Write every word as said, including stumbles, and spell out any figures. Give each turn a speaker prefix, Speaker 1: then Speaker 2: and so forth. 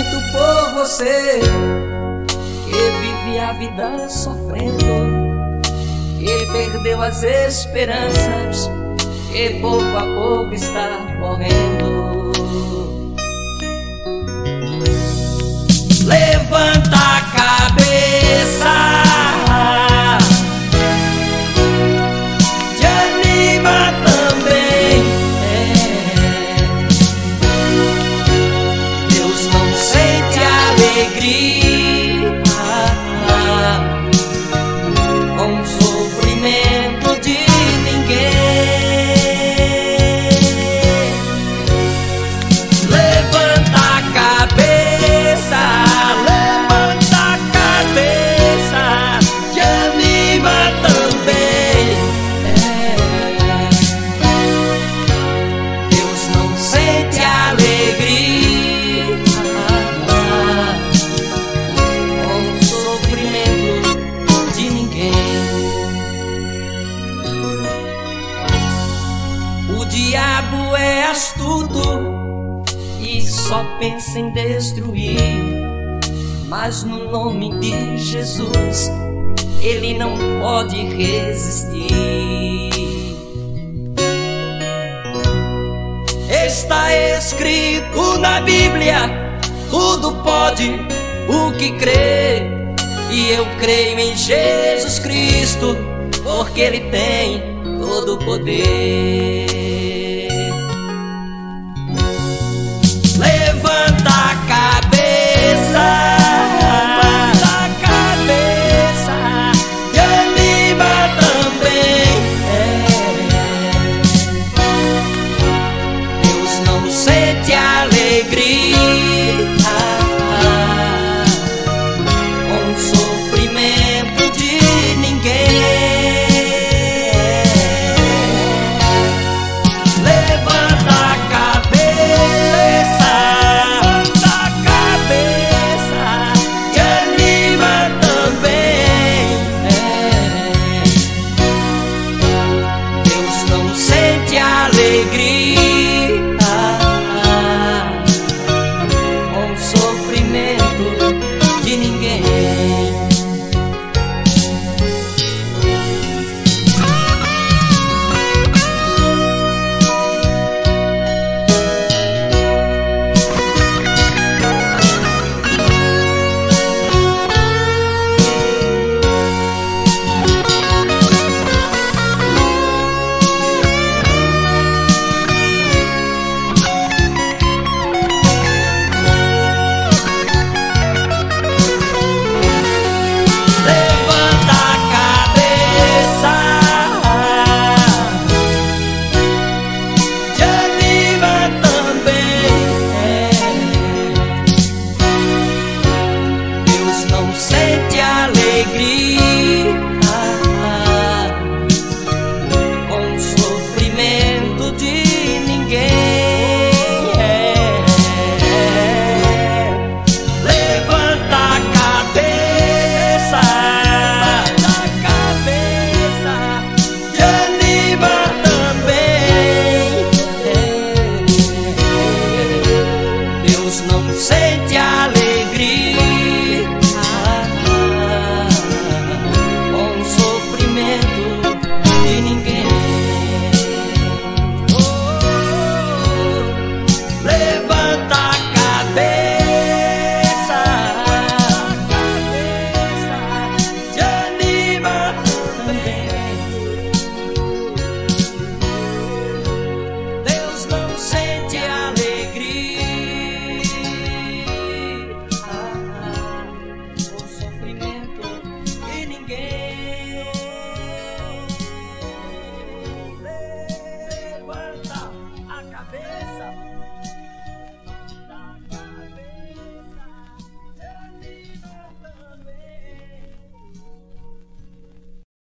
Speaker 1: lamento por você que vive a vida sofrendo, que perdeu as esperanças, que pouco a pouco está morrendo. Levanta a cabeça, te anima também. É. Deus não sente alegria com o sofrimento de ninguém. Levanta a cabeça, levanta a cabeça, te anima também. É. Deus não sente alegria com o sofrimento de ninguém. O diabo é astuto e só pensa em destruir, mas no nome de Jesus ele não pode resistir. Está escrito na Bíblia: tudo pode o que crê. E eu creio em Jesus Cristo, porque Ele tem todo o poder. Levanta a cabeça, levanta a cabeça, te anima também. É. Deus não sente alegria com o sofrimento de ninguém. Levanta a cabeça, levanta a cabeça, te anima também. É. Deus não sente alegria